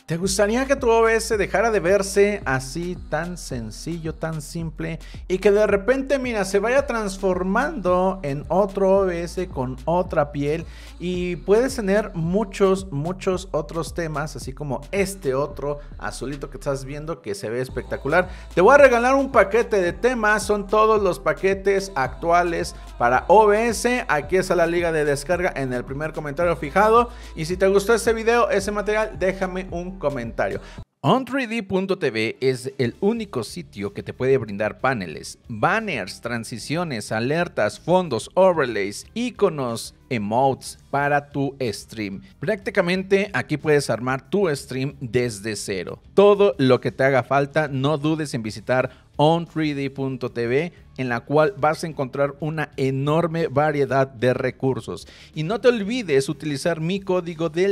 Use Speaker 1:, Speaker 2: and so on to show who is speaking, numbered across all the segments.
Speaker 1: ¿Te gustaría que tu OBS dejara de verse así tan sencillo, tan simple y que de repente, mira, se vaya transformando en otro OBS con otra piel y puedes tener muchos otros temas, así como este otro azulito que estás viendo que se ve espectacular? Te voy a regalar un paquete de temas, son todos los paquetes actuales para OBS. Aquí está la liga de descarga en el primer comentario fijado, y si te gustó este video, ese material, déjame un comentario. On3D.tv es el único sitio que te puede brindar paneles, banners, transiciones, alertas, fondos, overlays, iconos, emotes para tu stream. Prácticamente aquí puedes armar tu stream desde cero. Todo lo que te haga falta, no dudes en visitar On3D.tv, en la cual vas a encontrar una enorme variedad de recursos. Y no te olvides utilizar mi código del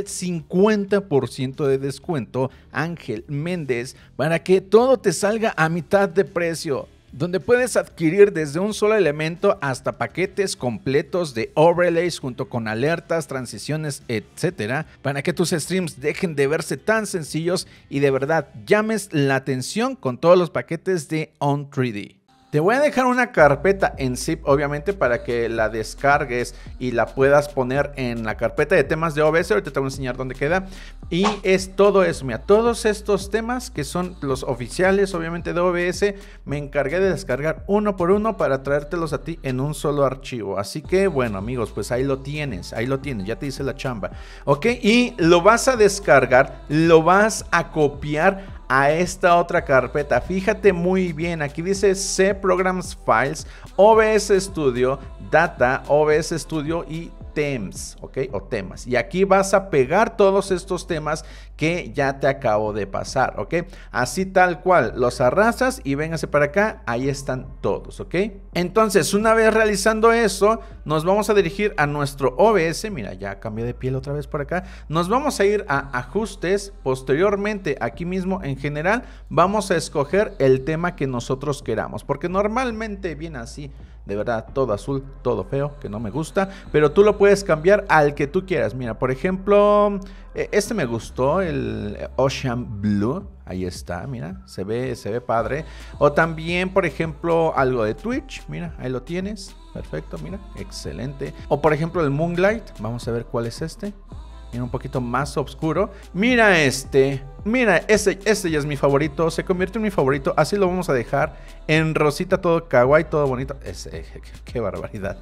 Speaker 1: 50% de descuento, Ángel Méndez, para que todo te salga a mitad de precio, donde puedes adquirir desde un solo elemento hasta paquetes completos de overlays junto con alertas, transiciones, etcétera, para que tus streams dejen de verse tan sencillos y de verdad llames la atención con todos los paquetes de On3D. Te voy a dejar una carpeta en zip, obviamente, para que la descargues y la puedas poner en la carpeta de temas de OBS. Ahorita te voy a enseñar dónde queda. Y es todo eso, mira, todos estos temas que son los oficiales, obviamente, de OBS, me encargué de descargar uno por uno para traértelos a ti en un solo archivo. Así que, bueno, amigos, pues ahí lo tienes, ya te hice la chamba, ¿ok? Y lo vas a descargar, lo vas a copiar a esta otra carpeta. Fíjate muy bien, aquí dice C Programs Files, OBS Studio, Data, OBS Studio y Themes, ¿ok? O temas. Y aquí vas a pegar todos estos temas que ya te acabo de pasar, ¿ok? Así tal cual, los arrastras y véngase para acá, ahí están todos, ¿ok? Entonces, una vez realizando eso, nos vamos a dirigir a nuestro OBS. Mira, ya cambié de piel otra vez por acá. Nos vamos a ir a ajustes. Posteriormente, aquí mismo en general, vamos a escoger el tema que nosotros queramos, porque normalmente viene así, de verdad, todo azul, todo feo, que no me gusta, pero tú lo puedes cambiar al que tú quieras. Mira, por ejemplo, este me gustó, el Ocean Blue. Ahí está, mira, se ve padre. O también, por ejemplo, algo de Twitch. Mira, ahí lo tienes. Perfecto, mira, excelente. O por ejemplo, el Moonlight. Vamos a ver cuál es este. Mira, un poquito más oscuro. Mira este. Mira, este ya es mi favorito. Se convirtió en mi favorito. Así lo vamos a dejar. En rosita, todo kawaii, todo bonito. Qué barbaridad.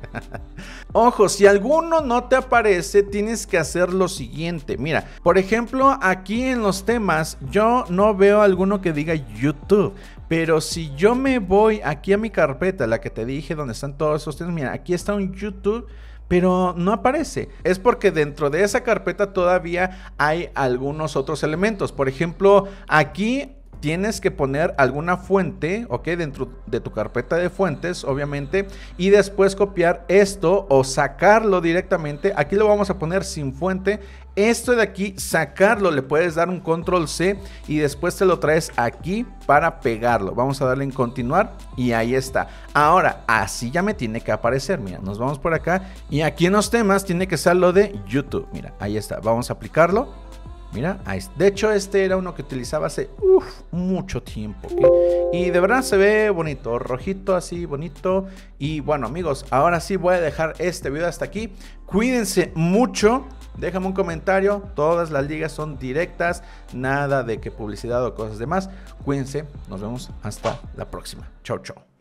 Speaker 1: Ojo, si alguno no te aparece, tienes que hacer lo siguiente. Mira, por ejemplo, aquí en los temas, yo no veo alguno que diga YouTube. Pero si yo me voy aquí a mi carpeta, la que te dije, donde están todos esos temas. Mira, aquí está un YouTube, pero no aparece. Es porque dentro de esa carpeta todavía hay algunos otros elementos. Por ejemplo, aquí tienes que poner alguna fuente, ¿ok? Dentro de tu carpeta de fuentes, obviamente, y después copiar esto o sacarlo directamente. Aquí lo vamos a poner sin fuente. Esto de aquí, sacarlo, le puedes dar un control C y después te lo traes aquí para pegarlo. Vamos a darle en continuar y ahí está. Ahora, así ya me tiene que aparecer. Mira, nos vamos por acá y aquí en los temas tiene que ser lo de YouTube. Mira, ahí está. Vamos a aplicarlo. Mira, de hecho este era uno que utilizaba hace mucho tiempo, ¿okay? Y de verdad se ve bonito, rojito así, bonito. Y bueno, amigos, ahora sí voy a dejar este video hasta aquí. Cuídense mucho, déjame un comentario, todas las ligas son directas, nada de que publicidad o cosas demás. Cuídense, nos vemos hasta la próxima. Chau, chau.